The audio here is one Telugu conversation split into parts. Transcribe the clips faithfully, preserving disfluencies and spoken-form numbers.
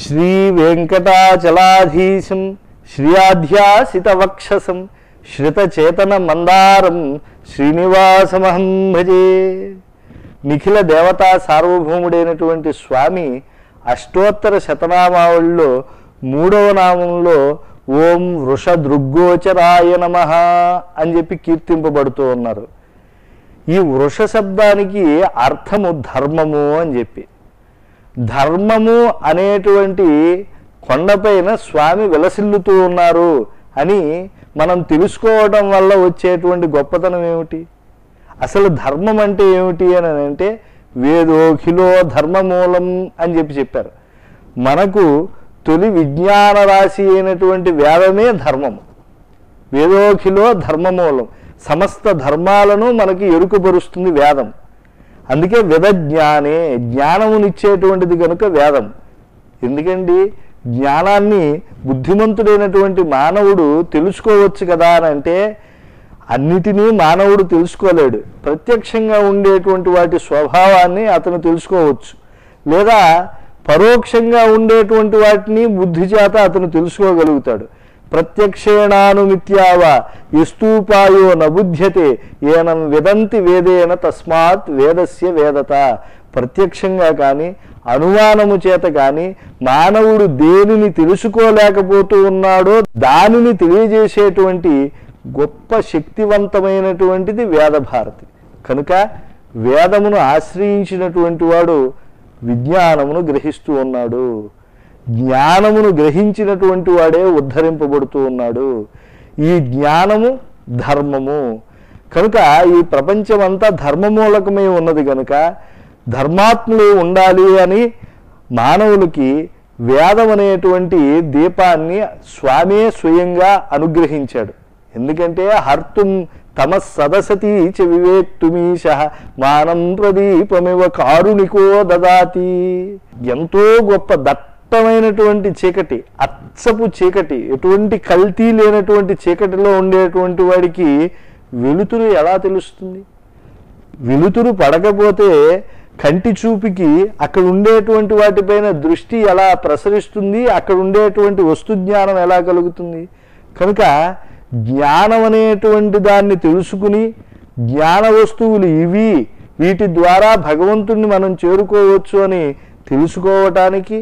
శ్రీ వెంకటాచలాధీశం శ్రియాధ్యాసితవక్షసం శ్రితచేతన మందారం శ్రీనివాసమహం భజే. నిఖిల దేవతా సార్వభౌముడైనటువంటి స్వామి అష్టోత్తర శతనామావళిలో మూడవ నామంలో ఓం వృషదృగ్గోచరాయ నమః అని చెప్పి కీర్తింపబడుతూ ఉన్నారు. ఈ వృష శబ్దానికి అర్థము ధర్మము అని చెప్పి, ధర్మము అనేటువంటి కొండపైన స్వామి విలసిల్లుతూ ఉన్నారు అని మనం తెలుసుకోవడం వల్ల వచ్చేటువంటి గొప్పతనం ఏమిటి? అసలు ధర్మం అంటే ఏమిటి అని అంటే వేదోఖిలో ధర్మమూలం అని చెప్పి చెప్పారు. మనకు తొలి విజ్ఞాన రాశి అయినటువంటి వేదమే ధర్మము. వేదోఖిలో ధర్మమూలం, సమస్త ధర్మాలను మనకి ఎరుకబరుస్తుంది వేదం. అందుకే వేద జ్ఞానే, జ్ఞానమునిచ్చేటువంటిది కనుక వేదం. ఎందుకండి జ్ఞానాన్ని బుద్ధిమంతుడైనటువంటి మానవుడు తెలుసుకోవచ్చు కదా అని అంటే, అన్నిటినీ మానవుడు తెలుసుకోలేడు. ప్రత్యక్షంగా ఉండేటువంటి వాటి స్వభావాన్ని అతను తెలుసుకోవచ్చు, లేదా పరోక్షంగా ఉండేటువంటి వాటిని బుద్ధి చేత అతను తెలుసుకోగలుగుతాడు. ప్రత్యక్షేణానుమిత్యావ యస్తూపాయో నబుధ్యతే ఏనం విదంతి వేదేన తస్మాత్ వేదస్య వేదత. ప్రత్యక్షంగా కానీ అనుమానము చేత కానీ మానవుడు దేనిని తెలుసుకోలేకపోతూ ఉన్నాడో దానిని తెలియజేసేటువంటి గొప్ప శక్తివంతమైనటువంటిది వేదభారతి. కనుక వేదమును ఆశ్రయించినటువంటి వాడు విజ్ఞానమును గ్రహిస్తూ ఉన్నాడు. జ్ఞానమును గ్రహించినటువంటి వాడే ఉద్ధరింపబడుతూ ఉన్నాడు. ఈ జ్ఞానము ధర్మము. కనుక ఈ ప్రపంచమంతా ధర్మమూలకమై ఉన్నది. కనుక ధర్మాత్ములు ఉండాలి అని మానవులకి వేదం అనేటువంటి దీపాన్ని స్వామే స్వయంగా అనుగ్రహించాడు. ఎందుకంటే హర్తుం తమ సదసతి చ వివేక్తుమీశ మానం ప్రదీపమివ కారుణికో దదాతి. ఎంతో గొప్ప దట్టమైనటువంటి చీకటి, అచ్చపు చీకటి, ఎటువంటి కల్తీ లేనటువంటి చీకటిలో ఉండేటువంటి వాడికి వెలుతురు ఎలా తెలుస్తుంది? వెలుతురు పడకపోతే కంటి చూపుకి అక్కడ ఉండేటువంటి వాటిపైన దృష్టి ఎలా ప్రసరిస్తుంది? అక్కడ ఉండేటువంటి వస్తు జ్ఞానం ఎలా కలుగుతుంది? కనుక జ్ఞానం అనేటువంటి దాన్ని తెలుసుకుని జ్ఞాన వస్తువులు ఇవి, వీటి ద్వారా భగవంతుణ్ణి మనం చేరుకోవచ్చు అని తెలుసుకోవటానికి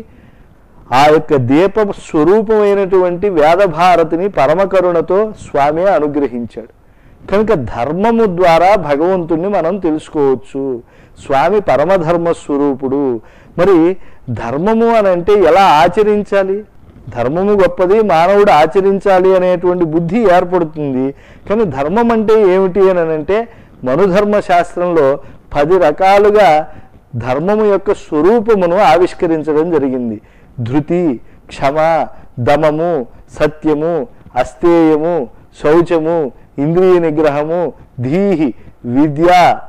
ఆ యొక్క దీప స్వరూపమైనటువంటి వేదభారతిని పరమకరుణతో స్వామి అనుగ్రహించాడు. కనుక ధర్మము ద్వారా భగవంతుణ్ణి మనం తెలుసుకోవచ్చు. స్వామి పరమధర్మ స్వరూపుడు. మరి ధర్మము అని అంటే ఎలా ఆచరించాలి? ధర్మము గొప్పది, మానవుడు ఆచరించాలి అనేటువంటి బుద్ధి ఏర్పడుతుంది. కానీ ధర్మం అంటే ఏమిటి అని అంటే మనుధర్మ శాస్త్రంలో పది రకాలుగా ధర్మము యొక్క స్వరూపమును ఆవిష్కరించడం జరిగింది. ధృతి, క్షమ, దమము, సత్యము, అస్తేయము, శౌచము, ఇంద్రియ నిగ్రహము, ధీహి, విద్య,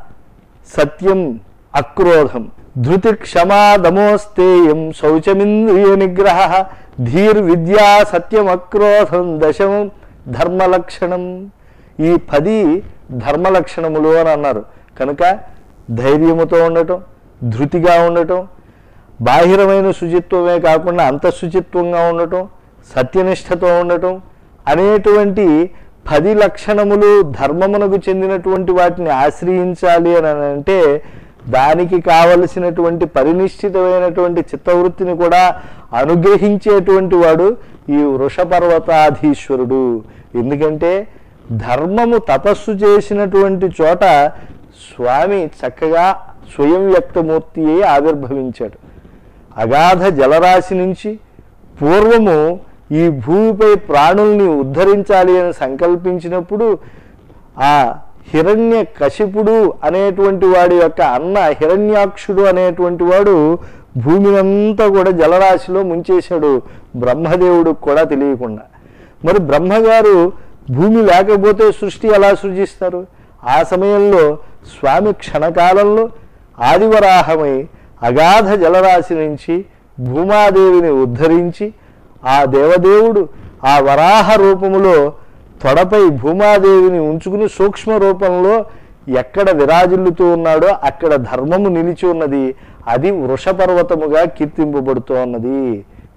సత్యం, అక్రోధం. ధృతి, క్షమా, దమోస్తేయం, శౌచమింద్రియ నిగ్రహ, ధీర్, విద్యా, సత్యం, అక్రోధం, దశమం ధర్మలక్షణం. ఈ పది ధర్మలక్షణములు అని అన్నారు. కనుక ధైర్యముతో ఉండటం, ధృతిగా ఉండటం, బాహిరమైన శుచిత్వమే కాకుండా అంతఃశుచిత్వంగా ఉండటం, సత్యనిష్టతో ఉండటం అనేటువంటి పది లక్షణములు ధర్మమునకు చెందినటువంటి వాటిని ఆశ్రయించాలి అని అంటే దానికి కావలసినటువంటి పరినిశ్చితమైనటువంటి చిత్తవృత్తిని కూడా అనుగ్రహించేటువంటి వాడు ఈ వృషపర్వతాధీశ్వరుడు. ఎందుకంటే ధర్మము తపస్సు చేసినటువంటి చోట స్వామి చక్కగా స్వయం వ్యక్తమూర్తి అయి ఆవిర్భవించాడు. అగాధ జలరాశి నుంచి పూర్వము ఈ భూమిపై ప్రాణుల్ని ఉద్ధరించాలి అని సంకల్పించినప్పుడు ఆ హిరణ్య కశిపుడు అనేటువంటి వాడి యొక్క అన్న హిరణ్యాక్షుడు అనేటువంటి వాడు భూమినంతా కూడా జలరాశిలో ముంచేశాడు, బ్రహ్మదేవుడు కూడా తెలియకుండా. మరి బ్రహ్మగారు భూమి లేకపోతే సృష్టి ఎలా సృజిస్తారు? ఆ సమయంలో స్వామి క్షణకాలంలో ఆదివరాహమై అగాధ జలరాశి నుంచి భూమాదేవిని ఉద్ధరించి ఆ దేవదేవుడు ఆ వరాహ రూపములో తొడపై భూమాదేవిని ఉంచుకుని సూక్ష్మ రూపంలో ఎక్కడ విరాజిల్లుతూ ఉన్నాడో అక్కడ ధర్మము నిలిచి ఉన్నది. అది వృషపర్వతముగా కీర్తింపబడుతూ ఉన్నది.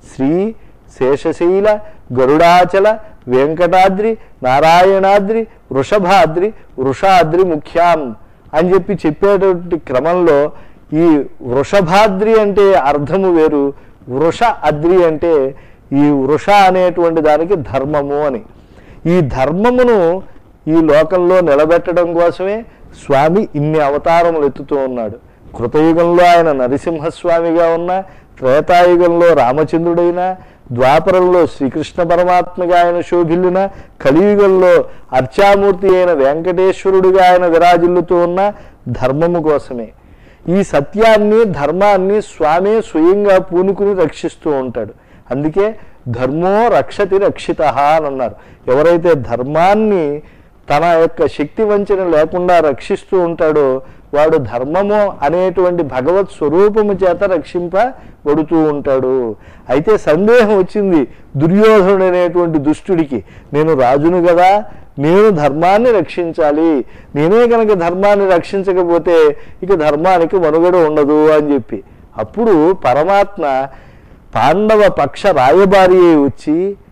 శ్రీ శేషశైల గరుడాచల వెంకటాద్రి నారాయణాద్రి వృషభాద్రి వృషాద్రి ముఖ్యాం అని చెప్పి చెప్పేటువంటి క్రమంలో ఈ వృషభాద్రి అంటే అర్థము వేరు, వృష అద్రి అంటే ఈ వృష అనేటువంటి దానికి ధర్మము అని. ఈ ధర్మమును ఈ లోకంలో నిలబెట్టడం కోసమే స్వామి ఇన్ని అవతారములు ఎత్తుతూ ఉన్నాడు. కృతయుగంలో ఆయన నరసింహస్వామిగా ఉన్న, త్రేతాయుగంలో రామచంద్రుడైన, ద్వాపరంలో శ్రీకృష్ణ పరమాత్మగా ఆయన శోభిల్లిన, కలియుగంలో అర్చామూర్తి అయిన వెంకటేశ్వరుడిగా ఆయన విరాజిల్లుతూ ఉన్న ధర్మము కోసమే. ఈ సత్యాన్ని ధర్మాన్ని స్వామి స్వయంగా పూనుకుని రక్షిస్తూ ఉంటాడు. అందుకే ధర్మో రక్షతి రక్షిత అని అన్నారు. ఎవరైతే ధర్మాన్ని తన యొక్క శక్తి వంచన లేకుండా రక్షిస్తూ ఉంటాడో వాడు ధర్మము అనేటువంటి భగవత్ స్వరూపము చేత రక్షింపబడుతూ ఉంటాడు. అయితే సందేహం వచ్చింది దుర్యోధనుడు అనేటువంటి దుష్టుడికి, నేను రాజును కదా, నేను ధర్మాన్ని రక్షించాలి, నేనే కనుక ధర్మాన్ని రక్షించకపోతే ఇక ధర్మానికి మనుగడ ఉండదు అని చెప్పి. అప్పుడు పరమాత్మ పాండవ పక్ష రాయబారి వచ్చి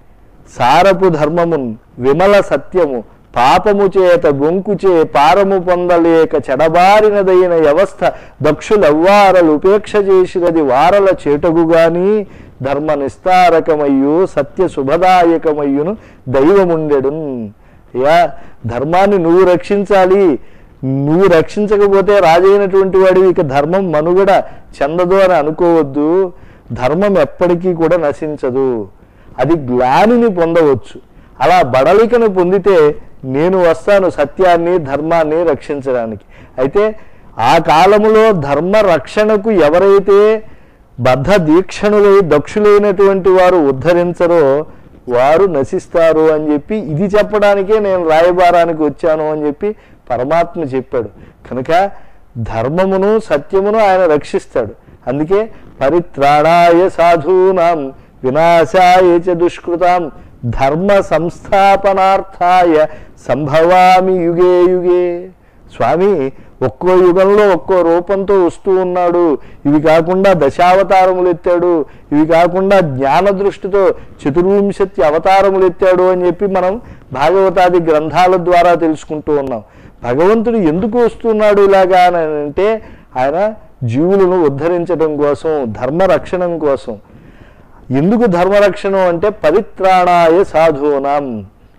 సారపు ధర్మమున్ విమల సత్యము పాపము చేత బొంకుచే పారము పొందలేక చెడబారినదైన వ్యవస్థ దక్షులవ్వారలు ఉపేక్ష చేసినది వారల చేటగుగాని ధర్మ నిస్తారకమయ్యు సత్య శుభదాయకమయ్యును దైవముండెడు. అయ్యా, ధర్మాన్ని నువ్వు రక్షించాలి, నువ్వు రక్షించకపోతే రాజైనటువంటి వాడివి ఇక ధర్మం మనుగడ చెందదు అని అనుకోవద్దు. ధర్మం ఎప్పటికీ కూడా నశించదు, అది గ్లానిని పొందవచ్చు. అలా బడలికను పొందితే నేను వస్తాను సత్యాన్ని ధర్మాన్ని రక్షించడానికి. అయితే ఆ కాలములో ధర్మ రక్షణకు ఎవరైతే బద్ధ దీక్షణులై దక్షులైనటువంటి వారు ఉద్ధరించరో వారు నశిస్తారు అని చెప్పి ఇది చెప్పడానికే నేను రాయబారానికి వచ్చాను అని చెప్పి పరమాత్మ చెప్పాడు. కనుక ధర్మమును సత్యమును ఆయన రక్షిస్తాడు. అందుకే పరిత్రాణాయ సాధూనాం వినాశాయ చ దుష్కృతాం ధర్మ సంస్థాపనార్థాయ సంభవామి యుగే యుగే. స్వామి ఒక్కో యుగంలో ఒక్కో రూపంతో వస్తూ ఉన్నాడు. ఇవి కాకుండా దశావతారములు ఎత్తాడు, ఇవి కాకుండా జ్ఞాన దృష్టితో చతుర్వింశతి అవతారములు ఎత్తాడు అని చెప్పి మనం భాగవతాది గ్రంథాల ద్వారా తెలుసుకుంటూ ఉన్నాం. భగవంతుడు ఎందుకు వస్తున్నాడు ఇలాగా అని అంటే ఆయన జీవులను ఉద్ధరించడం కోసం, ధర్మరక్షణం కోసం. ఎందుకు ధర్మరక్షణం అంటే పరిత్రాణాయ సాధూనాం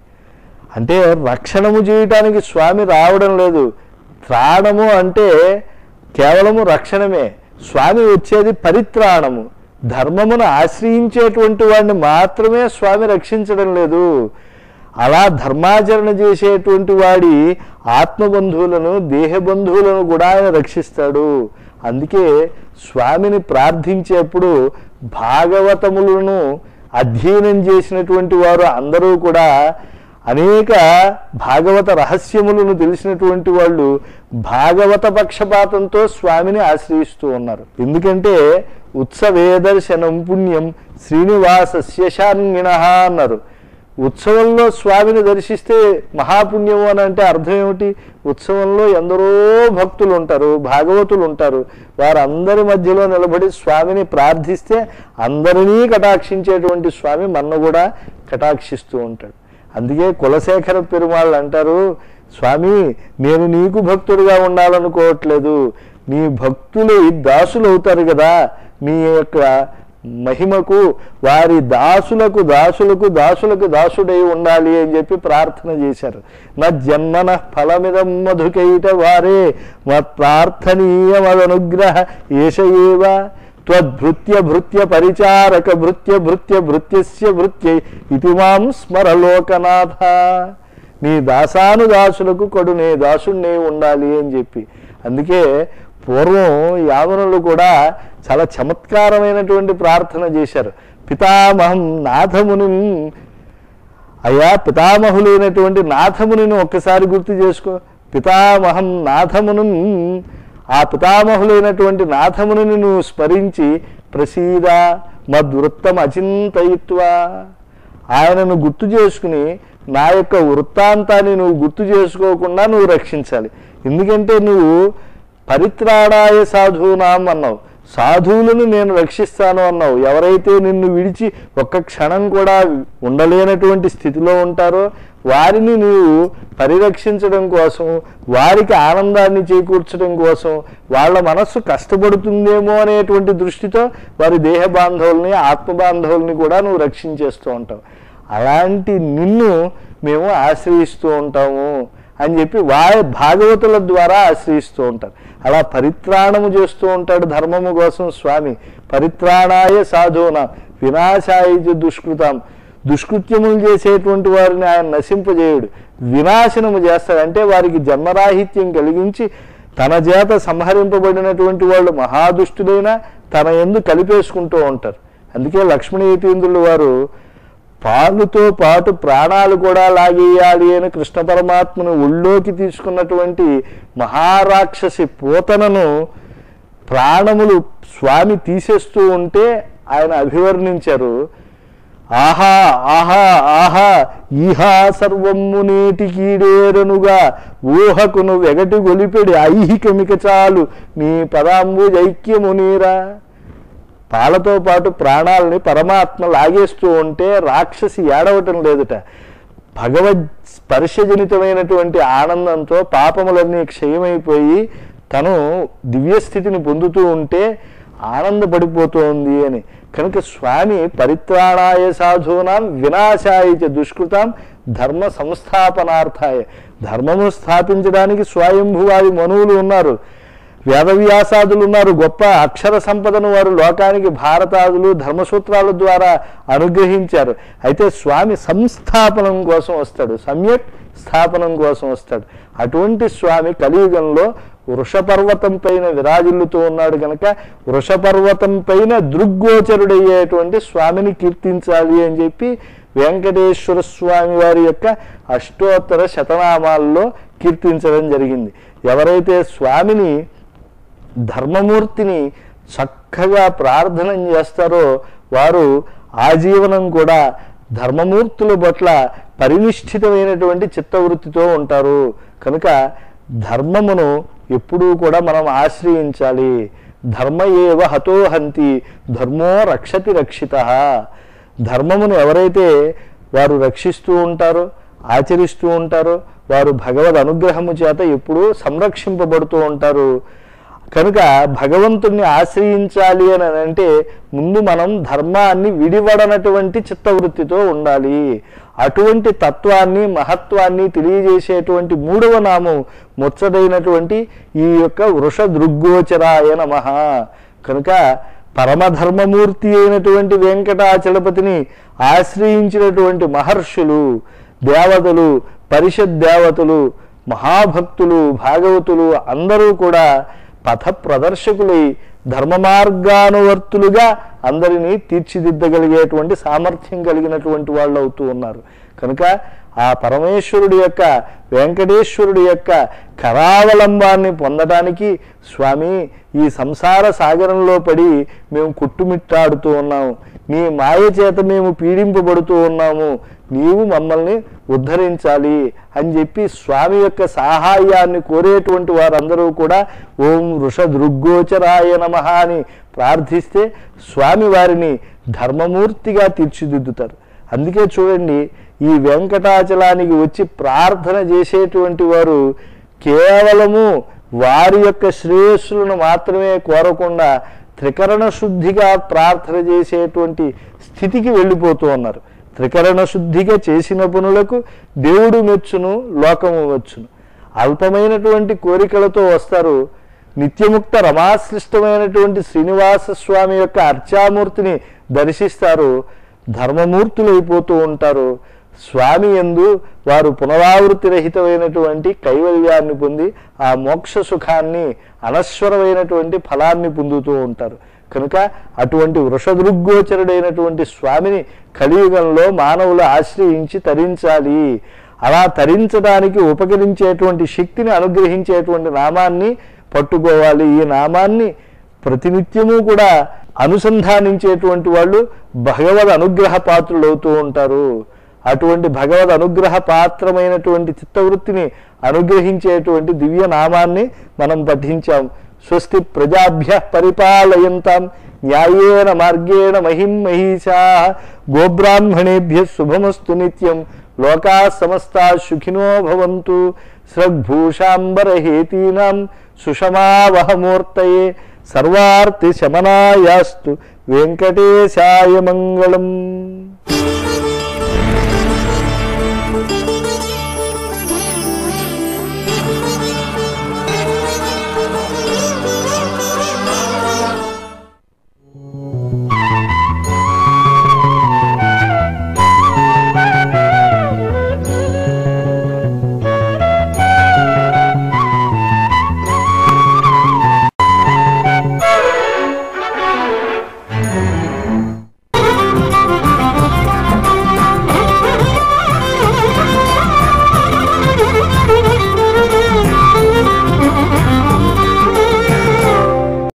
అంటే రక్షణము చేయటానికి స్వామి రావడం లేదు. త్రాణము అంటే కేవలము రక్షణమే. స్వామి వచ్చేది పరిత్రాణము, ధర్మమును ఆశ్రయించేటువంటి వాడిని మాత్రమే స్వామి రక్షించడం లేదు. అలా ధర్మాచరణ చేసేటువంటి వాడి ఆత్మబంధువులను దేహబంధువులను కూడా ఆయన రక్షిస్తాడు. అందుకే స్వామిని ప్రార్థించేప్పుడు భాగవతములను అధ్యయనం చేసినటువంటి వారు అందరూ కూడా అనేక భాగవత రహస్యములను తెలిసినటువంటి వాళ్ళు భాగవత పక్షపాతంతో స్వామిని ఆశ్రయిస్తూ ఉన్నారు. ఎందుకంటే ఉత్సవే దర్శనం పుణ్యం శ్రీనివాసస్య శాన్వినః అన్నారు. ఉత్సవంలో స్వామిని దర్శిస్తే మహాపుణ్యము అని అంటే అర్థం ఏమిటి? ఉత్సవంలో ఎందరో భక్తులు ఉంటారు, భాగవతులు ఉంటారు. వారందరి మధ్యలో నిలబడి స్వామిని ప్రార్థిస్తే అందరినీ కటాక్షించేటువంటి స్వామి మన్ను కూడా కటాక్షిస్తూ ఉంటాడు. అందుకే కులశేఖర పెరుమాళ్ళు అంటారు, స్వామి నేను నీకు భక్తుడిగా ఉండాలనుకోవట్లేదు, నీ భక్తులు దాసులు అవుతారు కదా, నీ యొక్క మహిమకు వారి దాసులకు దాసులకు దాసులకు దాసుడై ఉండాలి అని చెప్పి ప్రార్థన చేశారు. నా జన్మన ఫలమిదం మధుకైట వారే మత్ప్రార్థనీయమదనుగ్రహ ఏషయేవ త్వద్భృత్య భృత్య పరిచారక భృత్య భృత్య భృత్యస్య భృత్యై ఇతి మాం స్మరలోకనాథ. నీ దాసానుదాసులకు కడునే దాసుణ్ణే ఉండాలి అని చెప్పి. అందుకే పూర్వం యావనులు కూడా చాలా చమత్కారమైనటువంటి ప్రార్థన చేశారు. పితామహం నాథముని, అయ్యా పితామహులైనటువంటి నాథముని ఒక్కసారి గుర్తు చేసుకో. పితామహం నాథమును, ఆ పితామహులైనటువంటి నాథముని నువ్వు స్మరించి ప్రసీద మద్వృత్తం అచింతయిత్వా, ఆయనను గుర్తు చేసుకుని నా యొక్క వృత్తాంతాన్ని నువ్వు గుర్తు చేసుకోకుండా నువ్వు రక్షించాలి. ఎందుకంటే నువ్వు పరిత్రాణాయ సాధూనాం అన్నావు. సాధువులను నేను రక్షిస్తాను అన్నావు. ఎవరైతే నిన్ను విడిచి ఒక్క క్షణం కూడా ఉండలేనటువంటి స్థితిలో ఉంటారో వారిని నీవు పరిరక్షించడం కోసం, వారికి ఆనందాన్ని చేకూర్చడం కోసం, వాళ్ళ మనస్సు కష్టపడుతుందేమో అనేటువంటి దృష్టితో వారి దేహ బాంధవుల్ని, ఆత్మ బాంధవుల్ని కూడా నువ్వు రక్షించేస్తూ ఉంటావు. అలాంటి నిన్ను మేము ఆశ్రయిస్తూ ఉంటాము అని చెప్పి వారి భాగవతుల ద్వారా ఆశ్రయిస్తూ ఉంటారు. అలా పరిత్రాణము చేస్తూ ఉంటాడు ధర్మము కోసం స్వామి. పరిత్రాణాయ సాధూనా వినాశాయ దుష్కృతం. దుష్కృత్యములు చేసేటువంటి వారిని ఆయన నశింపజేయుడు, వినాశనము చేస్తాడు. అంటే వారికి జన్మరాహిత్యం కలిగించి తన చేత సంహరింపబడినటువంటి వాళ్ళు మహాదుష్టుడైనా తన యందు కలిపేసుకుంటూ ఉంటారు. అందుకే లక్ష్మణీయతీంద్రులు వారు పాలుతో పాటు ప్రాణాలు కూడా లాగేయాలి అని కృష్ణ పరమాత్మను ఒళ్ళోకి తీసుకున్నటువంటి మహారాక్షసి పూతనను ప్రాణములు స్వామి తీసేస్తూ ఉంటే ఆయన అభివర్ణించారు. ఆహా ఆహా ఆహా ఈహా సర్వమ్ము నేటికీడేరనుగా ఊహకును వెగటి గొలిపెడి ఐహికమిక చాలు నీ పదాంబు జైక్యము నీరా. పాలతో పాటు ప్రాణాలని పరమాత్మ లాగేస్తూ ఉంటే రాక్షసి ఏడవటం లేదుట. భగవద్ స్పర్శజనితమైనటువంటి ఆనందంతో పాపములన్నీ క్షయమైపోయి తను దివ్యస్థితిని పొందుతూ ఉంటే ఆనందపడిపోతోంది అని. కనుక స్వామి పరిత్రాణాయ సాధూనాం వినాశాయ చ దుష్కృతాం ధర్మ సంస్థాపనార్థాయ. ధర్మము స్థాపించడానికి స్వయంభువాది మనువులు ఉన్నారు, వేదవ్యాసాదులు ఉన్నారు. గొప్ప అక్షర సంపదను వారు లోకానికి భారతాదులు ధర్మసూత్రాల ద్వారా అనుగ్రహించారు. అయితే స్వామి సంస్థాపనం కోసం వస్తాడు, సమ్యక్ స్థాపనం కోసం వస్తాడు. అటువంటి స్వామి కలియుగంలో వృషపర్వతం పైన విరాజిల్లుతూ ఉన్నాడు కనుక వృషపర్వతం పైన దృగ్గోచరుడయ్యేటువంటి స్వామిని కీర్తించాలి అని చెప్పి వెంకటేశ్వర స్వామి వారి యొక్క అష్టోత్తర శతనామాల్లో కీర్తించడం జరిగింది. ఎవరైతే స్వామిని ధర్మమూర్తిని చక్కగా ప్రార్థన చేస్తారో వారు ఆజీవనం కూడా ధర్మమూర్తుల పట్ల పరినిష్ఠితమైనటువంటి చిత్తవృత్తితో ఉంటారు. కనుక ధర్మమును ఎప్పుడూ కూడా మనం ఆశ్రయించాలి. ధర్మ ఏవ హతోహంతి ధర్మో రక్షతి రక్షిత. ధర్మమును ఎవరైతే వారు రక్షిస్తూ ఉంటారో ఆచరిస్తూ ఉంటారో వారు భగవద్ అనుగ్రహము చేత ఎప్పుడూ సంరక్షింపబడుతూ ఉంటారు. కనుక భగవంతుణ్ణి ఆశ్రయించాలి అని అంటే ముందు మనం ధర్మాన్ని విడివడనటువంటి చిత్తవృత్తితో ఉండాలి. అటువంటి తత్వాన్ని మహత్వాన్ని తెలియజేసేటువంటి మూడవ నామం ముచ్చటైనటువంటి ఈ యొక్క వృష దృగ్గోచరాయ నమః. కనుక పరమధర్మమూర్తి అయినటువంటి వెంకటాచలపతిని ఆశ్రయించినటువంటి మహర్షులు, దేవతలు, పరిషత్ దేవతలు, మహాభక్తులు, భాగవతులు అందరూ కూడా పథ ప్రదర్శకులై ధర్మ మార్గానువర్తులుగా అందరినీ తీర్చిదిద్దగలిగేటువంటి సామర్థ్యం కలిగినటువంటి వాళ్ళు అవుతూ ఉన్నారు. కనుక ఆ పరమేశ్వరుడి యొక్క వెంకటేశ్వరుడి యొక్క కరావలంబాన్ని పొందడానికి స్వామి ఈ సంసార సాగరంలో పడి మేము కుట్టుమిట్టాడుతూ ఉన్నాము, నీ మాయ చేత మేము పీడింపబడుతూ ఉన్నాము, నీవు మమ్మల్ని ఉద్ధరించాలి అని చెప్పి స్వామి యొక్క సహాయాన్ని కోరేటువంటి వారందరూ కూడా ఓం వృష దృగ్గోచరాయ నమః అని ప్రార్థిస్తే స్వామి వారిని ధర్మమూర్తిగా తీర్చిదిద్దుతారు. అందుకే చూడండి, ఈ వెంకటాచలానికి వచ్చి ప్రార్థన చేసేటువంటి వారు కేవలము వారి యొక్క శ్రేయస్సులను మాత్రమే కోరకుండా త్రికరణ శుద్ధిగా ప్రార్థన చేసేటువంటి స్థితికి వెళ్ళిపోతూ ఉన్నారు. త్రికరణ శుద్ధిగా చేసిన పనులకు దేవుడు మెచ్చును, లోకము వచ్చును. అల్పమైనటువంటి కోరికలతో వస్తారు. నిత్యముక్త రమాశ్లిష్టమైనటువంటి శ్రీనివాస స్వామి యొక్క అర్చామూర్తిని దర్శిస్తారు, ధర్మమూర్తులైపోతూ ఉంటారు. స్వామి యందు వారు పునరావృత్తి రహితమైనటువంటి కైవల్యాన్ని పొంది ఆ మోక్ష సుఖాన్ని అనశ్వరమైనటువంటి ఫలాన్ని పొందుతూ ఉంటారు. కనుక అటువంటి వృషదృగ్గోచరుడైనటువంటి స్వామిని కలియుగంలో మానవులు ఆశ్రయించి తరించాలి. అలా తరించడానికి ఉపకరించేటువంటి శక్తిని అనుగ్రహించేటువంటి నామాన్ని పట్టుకోవాలి. ఈ నామాన్ని ప్రతినిత్యము కూడా అనుసంధానించేటువంటి వాళ్ళు భగవద్ అనుగ్రహ పాత్రులు అవుతూ ఉంటారు. అటువంటి భగవద్ అనుగ్రహ పాత్రమైనటువంటి చిత్తవృత్తిని అనుగ్రహించేటువంటి దివ్య నామాన్ని మనం పఠించాం. స్వస్తి ప్రజాభ్యః పరిపాలయంతాం న్యాయేన మార్గేణ మహిం మహీషాః గోబ్రాహ్మణేభ్యः శుభమస్తు నిత్యం లోకాः సమస్తాः సుఖినో భవంతు స్రగ్భూషాంబరహేతీనాం సుషమావహమూర్తయే సర్వార్తి శమనాయాస్తు వెంకటేశాయ మంగళం.